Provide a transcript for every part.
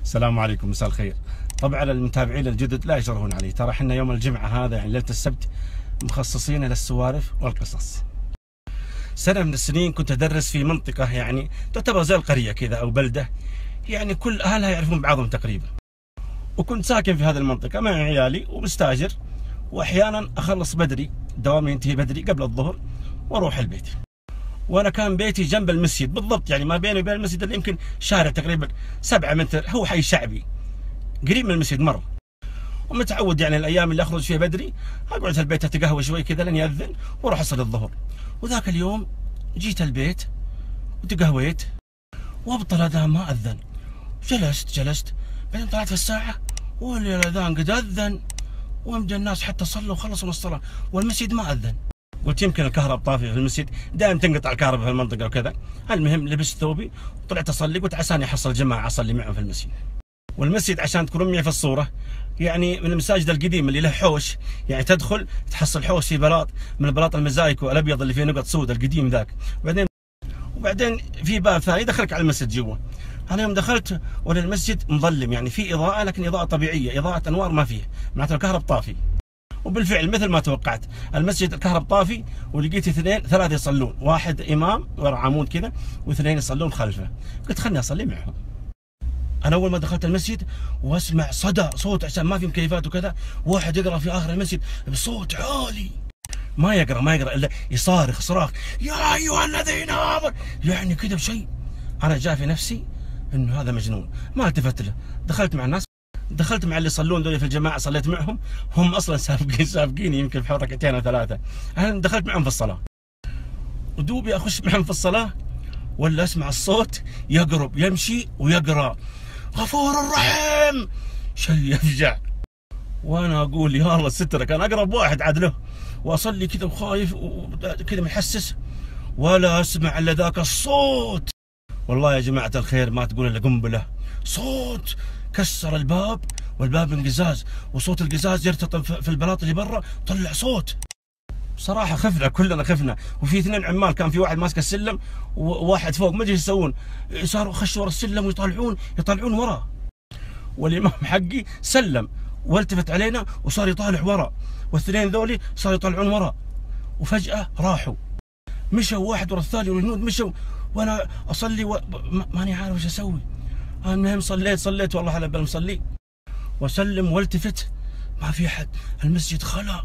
السلام عليكم، مساء الخير. طبعا المتابعين الجدد لا يجرؤون علي، ترى احنا يوم الجمعة هذا يعني ليلة السبت مخصصين للسوالف والقصص. سنة من السنين كنت أدرس في منطقة يعني تعتبر زي القرية كذا أو بلدة، يعني كل أهلها يعرفون بعضهم تقريبا. وكنت ساكن في هذه المنطقة مع عيالي ومستاجر، وأحيانا أخلص بدري، دوامي ينتهي بدري قبل الظهر وأروح البيت. وأنا كان بيتي جنب المسجد بالضبط، يعني ما بيني وبين المسجد اللي يمكن شارع تقريبا 7 متر، هو حي شعبي قريب من المسجد مرة. ومتعود يعني الأيام اللي أخرج فيها بدري أقعد في البيت أتقهوى شوي كذا لين يأذن وأروح أصلي الظهر. وذاك اليوم جيت البيت وتقهويت وأبطل أذان ما أذن. جلست بعدين طلعت في الساعة والأذان قد أذن ومجا الناس حتى صلوا وخلصوا من الصلاة والمسجد ما أذن. قلت يمكن الكهرباء طافية في المسجد، دائما تنقطع الكهرباء في المنطقة وكذا. المهم لبست ثوبي وطلعت أصلي، قلت عساني أحصل جماعة أصلي معهم في المسجد. والمسجد عشان تكونون معي في الصورة يعني من المساجد القديمة اللي له حوش، يعني تدخل تحصل حوش في بلاط من البلاط المزايكو الأبيض اللي فيه نقط سود القديم ذاك، وبعدين في باب ثاني يدخلك على المسجد جوا. أنا يوم دخلت ولا المسجد مظلم، يعني في إضاءة لكن إضاءة طبيعية، إضاءة أنوار ما فيه، معناته الكهرب طافي. وبالفعل مثل ما توقعت المسجد الكهرب طافي، ولقيت 3 يصلون، واحد إمام ورا عمود كذا و2 يصلون خلفه. قلت خلني أصلي معهم. أنا أول ما دخلت المسجد وأسمع صدى صوت عشان ما في مكيفات وكذا، واحد يقرأ في آخر المسجد بصوت عالي، ما يقرأ إلا يصارخ صراخ يا أيها الذين آمنوا، يعني كذا بشيء. أنا جاء في نفسي إنه هذا مجنون، ما التفت له. دخلت مع الناس، دخلت مع اللي يصلون دول في الجماعة، صليت معهم، هم أصلا سابقيني يمكن في 2 أو 3. أنا دخلت معهم في الصلاة، ودوبي أخش معهم في الصلاة ولا أسمع الصوت يقرب يمشي ويقرأ غفور رحيم، شيء يفجع. وانا اقول يا الله سترك، انا اقرب واحد عاد له واصلي كذا وخايف وكذا محسس، ولا اسمع الا ذاك الصوت. والله يا جماعه الخير ما تقول الا قنبله، صوت كسر الباب، والباب من قزاز، وصوت القزاز يرتطم في البلاط اللي برا، طلع صوت. بصراحه خفنا، كلنا خفنا. وفي 2 عمال، كان في واحد ماسك السلم وواحد فوق، ما ادري ايش يسوون، صاروا خشوا ورا السلم ويطالعون ورا. والامام حقي سلم والتفت علينا وصار يطالع ورا، وال2 ذولي صاروا يطالعون ورا، وفجأة راحوا، مشوا واحد ورا الثاني والجنود مشوا، وانا اصلي ماني عارف ايش اسوي. المهم صليت والله على بال مصلي، واسلم والتفت ما في احد، المسجد خلا.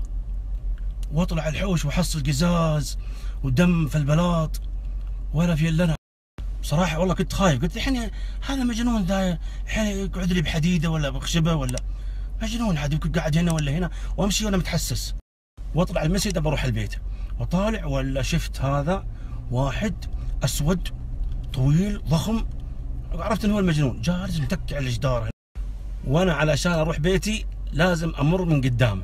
واطلع الحوش وحصل قزاز ودم في البلاط ولا في الا انا. بصراحه والله كنت خايف، قلت الحين هذا مجنون ذا، الحين يقعد لي بحديده ولا بخشبه ولا مجنون، عاد يمكن قاعد هنا ولا هنا، وامشي وانا متحسس. واطلع المسجد بروح البيت، وطالع ولا شفت هذا واحد اسود طويل ضخم، عرفت انه هو المجنون، جالس متكي على الجدار، وانا علشان اروح بيتي لازم امر من قدامه.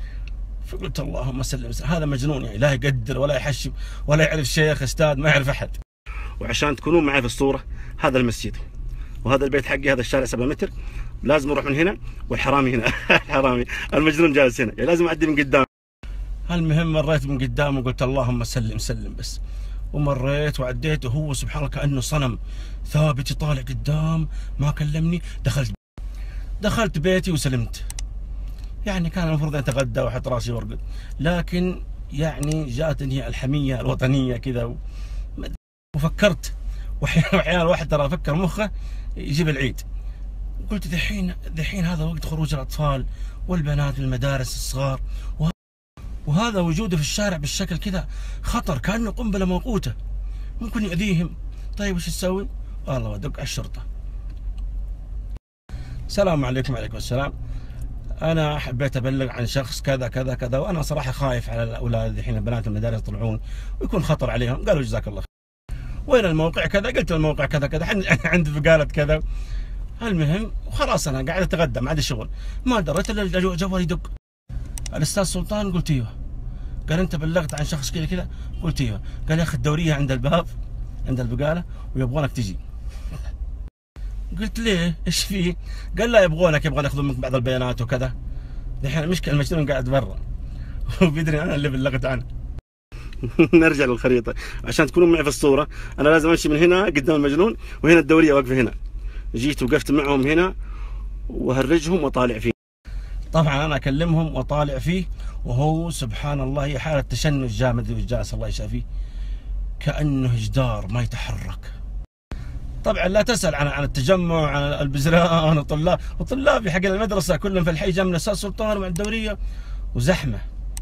فقلت اللهم سلم، هذا مجنون يعني، لا يقدر ولا يحشم ولا يعرف شيخ استاذ، ما يعرف احد. وعشان تكونون معي في الصوره، هذا المسجد وهذا البيت حقي، هذا الشارع 7 متر، لازم اروح من هنا والحرامي هنا الحرامي المجنون جالس هنا، يعني لازم اعدي من قدام. المهم مريت من قدام وقلت اللهم سلم بس، ومريت وعديت، وهو سبحان الله كانه صنم ثابت يطالع قدام، ما كلمني. دخلت بيتي وسلمت. يعني كان المفروض اتغدى واحط راسي وارقد، لكن يعني جاتني الحميه الوطنيه كذا، وفكرت، واحيانا الواحد ترى فكر مخه يجيب العيد. قلت دحين هذا وقت خروج الاطفال والبنات من المدارس الصغار، وهذا وجوده في الشارع بالشكل كذا خطر، كانه قنبله موقوته ممكن يؤذيهم. طيب وش تسوي؟ والله ادق على الشرطه. السلام عليكم. وعليكم السلام. انا حبيت ابلغ عن شخص كذا كذا كذا، وانا صراحه خايف على الاولاد الحين، البنات المدارس يطلعون ويكون خطر عليهم. قالوا جزاك الله خير. وين الموقع كذا؟ قلت الموقع كذا كذا عند بقاله كذا. المهم وخلاص انا قاعد اتغدى، ما عندي شغل، ما دريت الا جوالي يدق. الاستاذ سلطان؟ قلت ايوه. قال انت بلغت عن شخص كذا كذا؟ قلت ايوه. قال يا اخي الدوريه عند الباب عند البقاله ويبغونك تجي. قلت ليه؟ ايش فيه؟ قال لا يبغون ياخذون منك بعض البيانات وكذا. الحين المشكله المجنون قاعد برا وبيدري انا اللي بلغت عنه. نرجع للخريطه عشان تكونوا معي في الصوره. انا لازم امشي من هنا قدام المجنون، وهنا الدوريه واقفه هنا، جيت وقفت معهم هنا وهرجهم وطالع فيه. طبعا انا اكلمهم واطالع فيه، وهو سبحان الله هي حاله تشنج جامد وجالس الله يشافيه، كانه جدار ما يتحرك. طبعا لا تسال عن التجمع، عن البزران وطلابي حق المدرسه كلهم في الحي جنب الاستاذ سلطان ومع الدوريه وزحمه.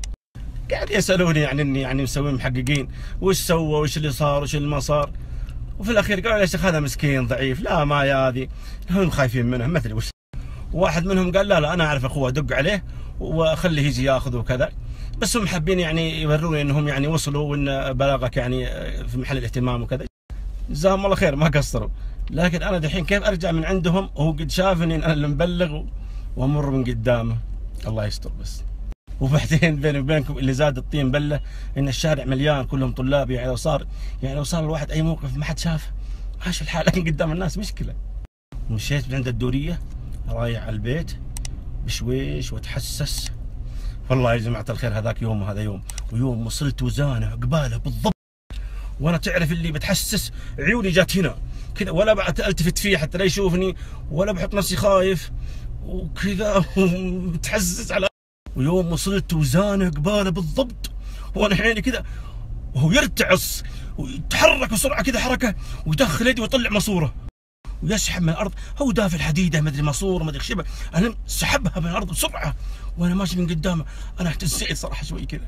قاعد يسالوني يعني اني يعني مسوين محققين، وش سوى وش اللي صار وش اللي ما صار، وفي الاخير قالوا يا شيخ هذا مسكين ضعيف، لا ما يا هذه هم خايفين منه ما ادري وش. واحد منهم قال لا انا اعرف اخوه ادق عليه واخليه يجي ياخذ وكذا، بس هم حابين يعني يوروني انهم يعني وصلوا وان بلاغك يعني في محل الاهتمام وكذا. جزاهم الله خير ما قصروا، لكن انا دحين كيف ارجع من عندهم وهو قد شافني انا اللي مبلغ وامر من قدامه؟ الله يستر بس. وبعدين بيني وبينكم اللي زاد الطين بله ان الشارع مليان كلهم طلاب، يعني لو صار الواحد اي موقف ما حد شافه ماشي الحال، لكن قدام الناس مشكله. مشيت من عند الدوريه رايح على البيت بشويش واتحسس. والله يا جماعه الخير هذاك يوم وهذا يوم، ويوم وصلت وزانه قباله بالضبط، وانا تعرف اللي بتحسس عيوني جات هنا كذا، ولا بعد التفت فيه حتى لا يشوفني، ولا بحط نفسي خايف وكذا ومتحسس على. ويوم وصلت وزانه قباله بالضبط، وانا عيني كذا وهو يرتعص ويتحرك بسرعه كذا حركه ويدخل يدي ويطلع ماسوره ويسحب من الارض، هو دافع الحديده ما ادري ماسوره ما ادري شبه، انا سحبها من الارض بسرعه وانا ماشي من قدامه. انا اهتزيت صراحه شوي كذا.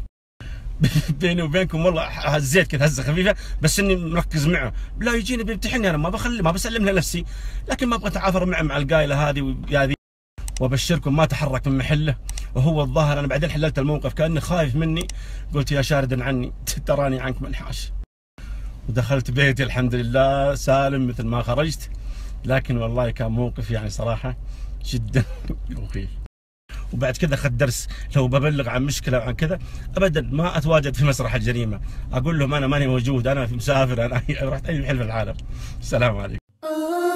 بيني وبينكم والله هزيت كذا هزه خفيفه، بس اني مركز معه، لا يجيني بيمتحني انا ما بسلم لنفسي، لكن ما ابغى اتعافر معه مع القايله هذه وهذه. وابشركم ما تحرك من محله، وهو الظاهر انا بعدين حللت الموقف كانه خايف مني، قلت يا شاردا عني تراني عنك منحاش. ودخلت بيتي الحمد لله سالم مثل ما خرجت، لكن والله كان موقف يعني صراحه جدا مخيف. وبعد كذا اخذت درس، لو ببلغ عن مشكله عن كذا ابدا ما اتواجد في مسرح الجريمه، اقول لهم انا ماني موجود، انا في مسافر، انا رحت اي محل في العالم. السلام عليكم.